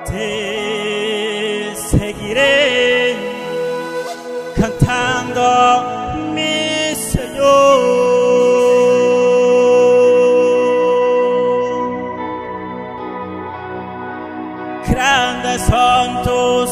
Te seguiré cantando, mi Señor. Grandes son tus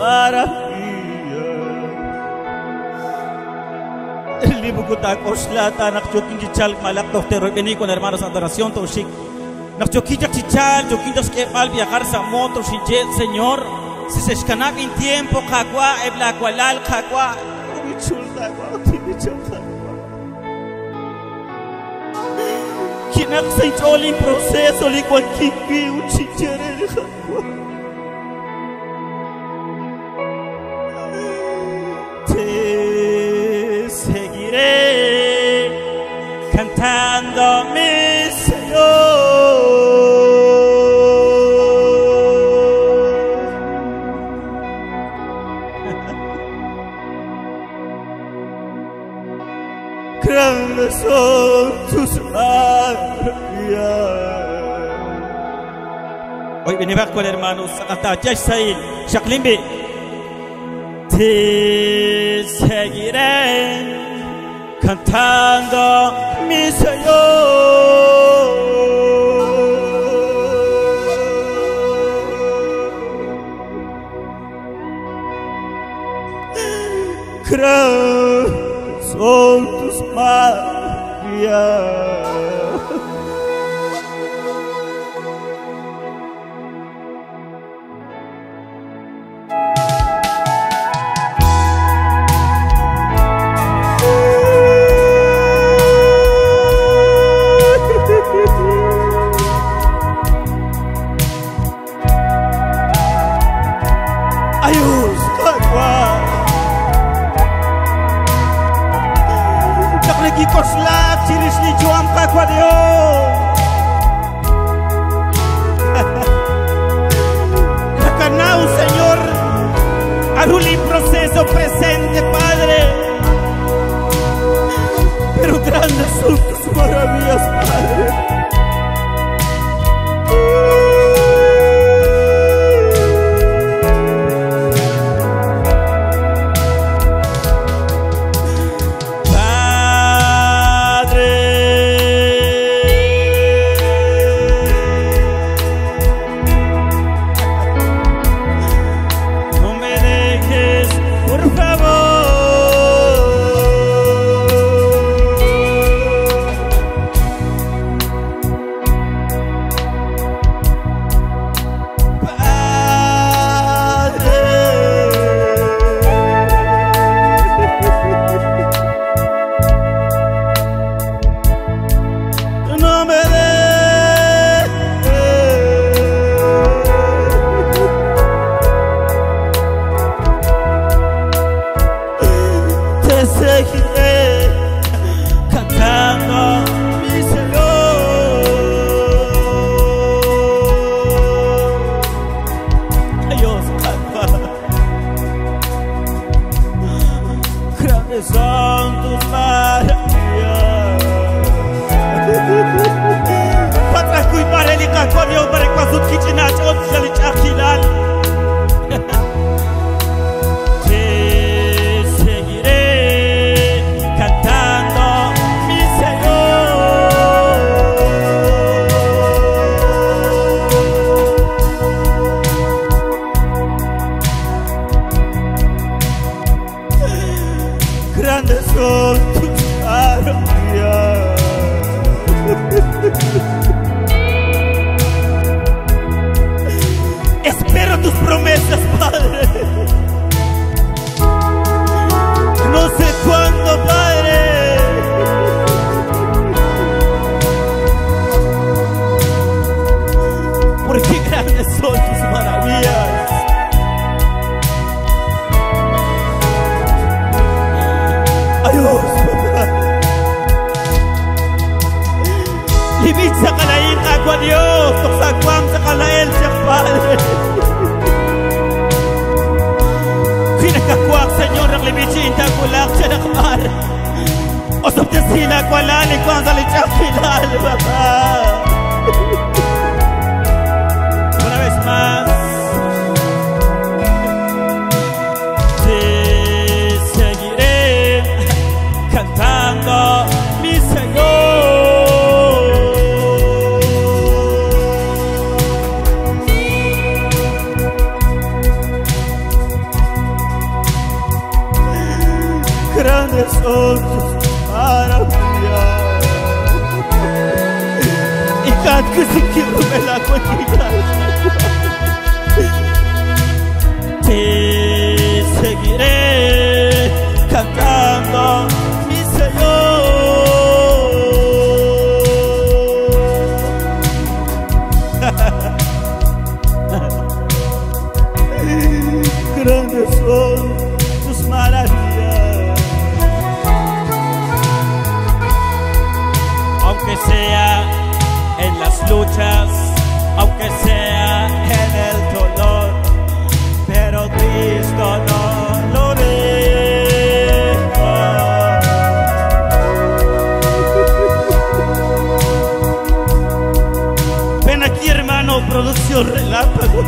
maravillas. El libro que está coslata, nakchokin chichal malak doctor vení con hermanos adoración toshik. Nakchokin chichal, chokin dos que mal viajar sa moto shinjet Señor. Si se escanaba en tiempo, cagua, ebla cualal, cagua, ubichulda, ubichulda. Quien hace todo el proceso, le cualquier que uchichere de cagua. Te seguiré cantando, mi Señor. Grandes son tus maravillas. Hoy venimos con hermanos hasta Yashsail, Shaklimbi. Te seguiré cantando, mi Señor. Grandes son tus maravillas. Ayos, agua. Koslak chiris ni juam kakwa Dios. Recanao Señor, aruli proceso presente Padre, pero grandes son tus maravillas Padre. Son tus maravillas. Patras kui parelika konyo barekwasut kichinach ot salich akilal. Te seguiré cantando, mi Señor. Grandes son tus maravillas. Espero tus promesas, Padre. No sé cuándo, Padre, porque grandes son tus maravillas. Ayos, libit sa kalain agwa Dios, tuksakwam sa kalain siya Padre. Kinakakwak Señor ang libit siya intagulak siya nakamar. Osop niya sila kwalali ko ang salit siya kilal, Baba. Una vez más, verdad que si quiero me la cuenta. Te seguiré cantando, mi Señor. Grandes son tus maravillas, aunque sea en las luchas, aunque sea en el dolor, pero Cristo no lo deja. Ven aquí, hermano, producción relámpago.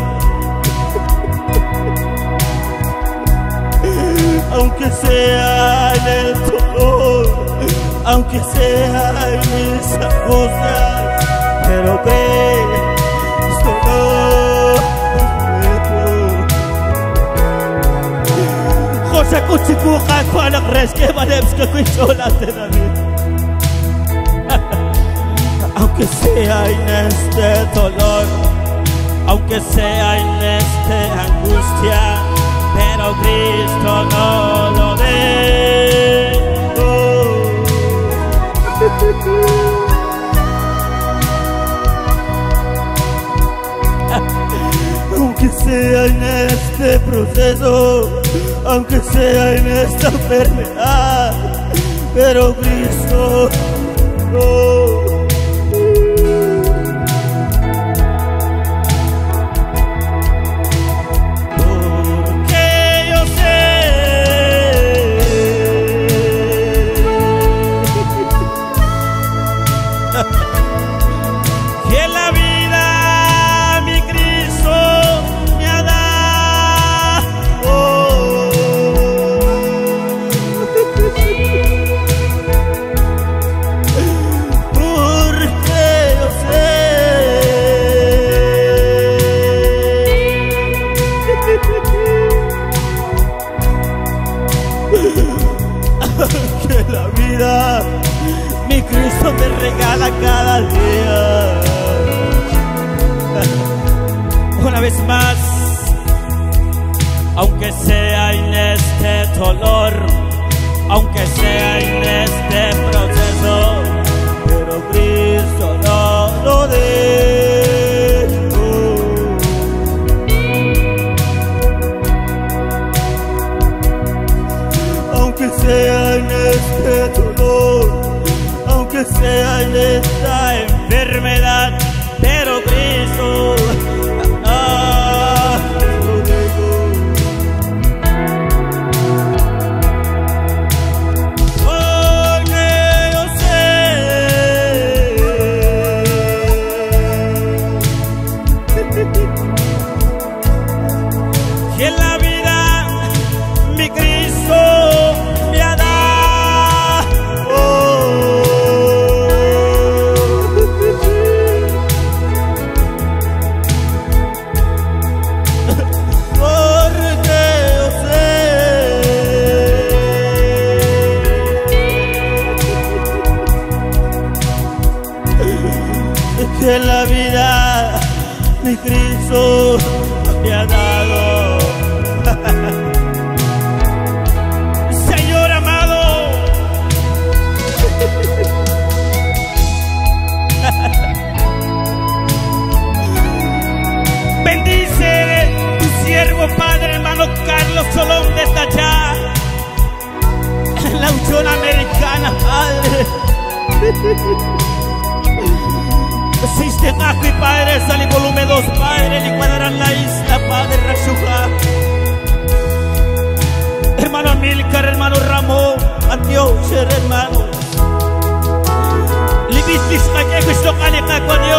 Aunque sea en el dolor, aunque sea en mis angustias, pero Cristo no dejo. José Cuchicuja, Juan Agres, que Valevska, Cuichola, David. Aunque sea en este dolor, aunque sea en esta angustia, pero Cristo no lo dejo. Aunque sea en este proceso, aunque sea en esta enfermedad, pero Cristo no. Que la vida mi Cristo me regala cada día. Una vez más, aunque sea en este dolor, aunque sea en este proceso, pero Cristo no lo dejo. Aunque sea en este dolor, aunque sea en esta enfermedad, pero Cristo lo dejo. Porque yo sé que en la vida mi Cristo me ha dado. Que la vida mi Cristo me ha dado. Señor amado, bendice tu siervo, Padre, hermano Carlos Solón, desde allá en la Unión Americana, Padre. Existe Naco y Padre, Sali volumen 2, Padre, licuadarán la isla, Padre, Rashuja. Hermano Amílcar, hermano Ramón, Antiocher, hermano. Libistis, Kakekus, Locanica,